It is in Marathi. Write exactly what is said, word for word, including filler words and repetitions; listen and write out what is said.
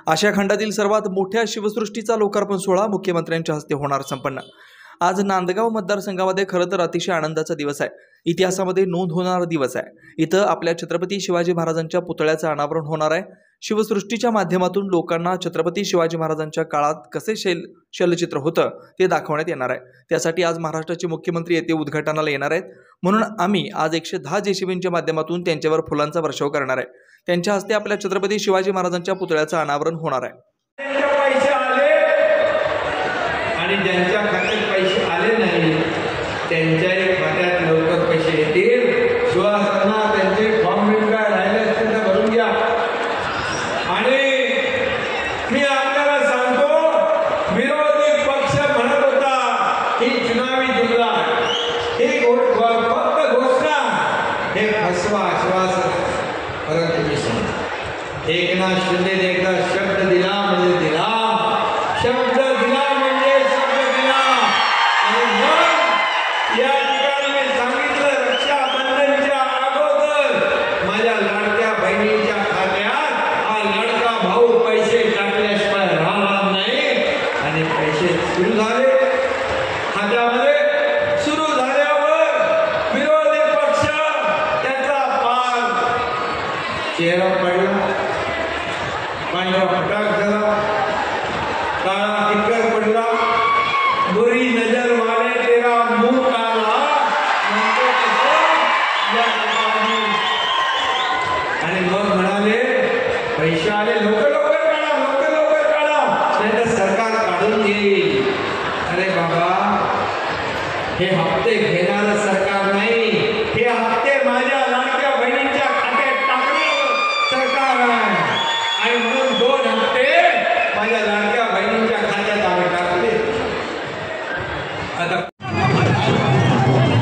आशिया खंडातील सर्वात मोठ्या शिवसृष्टीचा लोकार्पण सोहळा मुख्यमंत्र्यांच्या हस्ते होणार संपन्न। आज नांदगाव मतदारसंघामध्ये खरं तर अतिशय आनंदाचा दिवस आहे, इतिहासामध्ये नोंद होणारा दिवस आहे। इथं आपल्या छत्रपती शिवाजी महाराजांच्या पुतळ्याचं अनावरण होणार आहे। शिवसृष्टीच्या माध्यमातून लोकांना छत्रपती शिवाजी महाराजांच्या काळात कसे शैल शैलचित्र होतं ते दाखवण्यात येणार आहे। त्यासाठी आज महाराष्ट्राचे मुख्यमंत्री येथे उद्घाटनाला येणार आहेत, म्हणून आम्ही आज एकशे दहा जेसीबींच्या माध्यमातून त्यांच्यावर फुलांचा वर्षाव करणार आहे। त्यांच्या हस्ते आपल्या छत्रपती शिवाजी महाराजांच्या पुतळ्याचं अनावरण होणार आहे। पैसे आले आणि ज्यांच्या खात्यात पैसे आले नाही त्यांच्याही खात्यात लवकर पैसे येतील। सुहासना त्यांचे फॉर्म काय राहिले असतील तर भरून घ्या। आणि मी आपल्याला सांगतो, विरोधी पक्ष म्हणत होता ही चुनावी जुमला, ही फक्त घोषणा, हे फसवा आश्वासन। परंतु मी सांगतो, एकनाथ शिंदे एकदा शब्द दिला म्हणजे दिला, शब्द दिला म्हणजे शब्द दिला। आणि मग या ठिकाणी मी सांगितलं, रक्षाबंधनच्या अगोदर माझ्या लाडक्या बहिणीच्या खात्यात हा लडका भाऊ पैसे टाकल्याशिवाय राहणार नाही। आणि पैसे सुरू झाले खात्यामध्ये, सुरू झाल्यावर विरोधी पक्ष त्याचा पार चेहरा पडला, पांढरा फटाक झाला, काळा टिक्कर पडला, बुरी नजर वाले तेरा मुंह काला, आणि मग म्हणाले पैसे आले, लवकर लवकर काढा, लवकर लवकर काढा, नाही तर सरकार काढून येईल। अरे बाबा, हे हप्ते घेणारं सरकार नाही, हे हप्ते माझ्या लाडक्या बहिणींच्या खात्यात टाकणारं सरकार आहे। आणि म्हणून दोन हप्ते माझ्या लाडक्या बहिणींच्या खात्यात आम्ही टाकले। आता